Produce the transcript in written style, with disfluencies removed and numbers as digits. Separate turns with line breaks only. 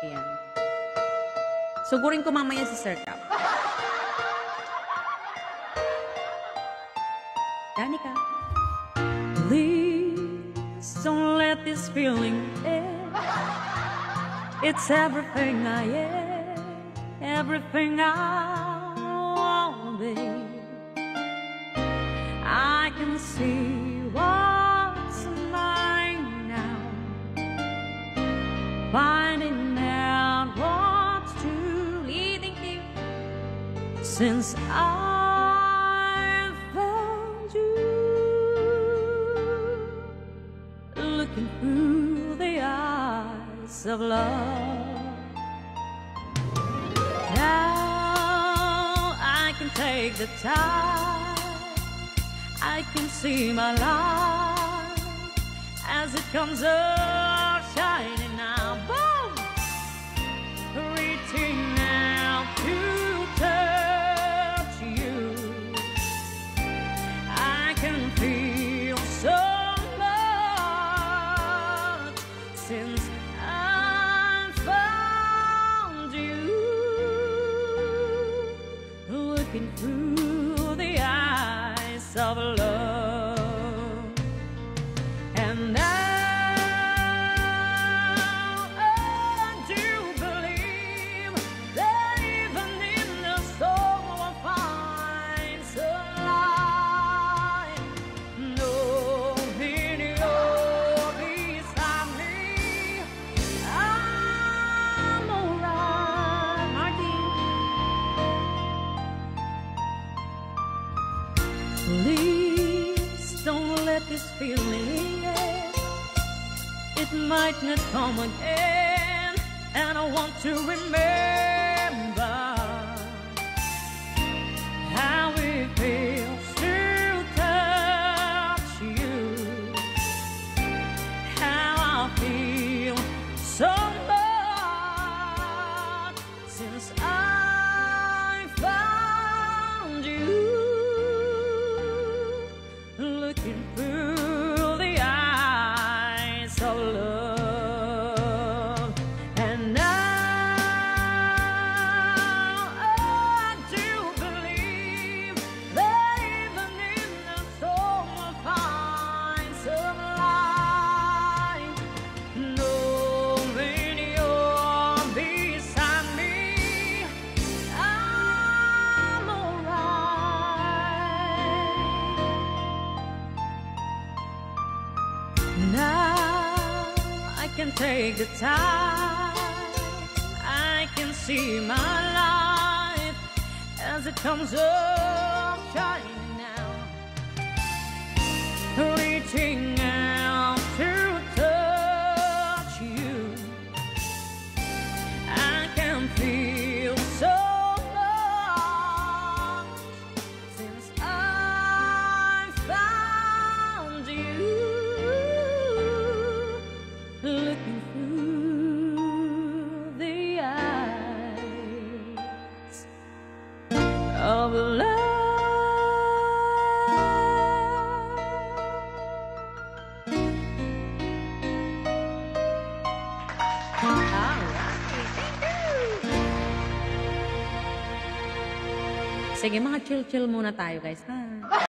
Ayan. Sugurin ko mamaya si Sir Cap. Danica. Please don't let this feeling end. It's everything I am, everything I want to be. I can see what's mine now, finding out what's truly here since I found you, looking through the eyes of love. Now I can take the time, I can see my life as it comes up shining now. Boom! Reaching out to touch you, I can feel so much since I found you, looking through the eyes of love. And now I do believe that even in the storm I'll find some light, knowing you're beside me. I'm alright, Martin. Please don't let this feeling end. It might not come again, and I want to remember how it feels to touch you, how I feel so much since I found you, looking through the eyes of love. And now I do believe that even in the storm I'll find some light, knowing you're beside me. I'm alright. Now I can take the time, I can see my life as it comes up shining now, reaching out to touch you. I can feel so much since I found you, looking through the eyes of love. Sige, mga chill-chill muna tayo guys, ha?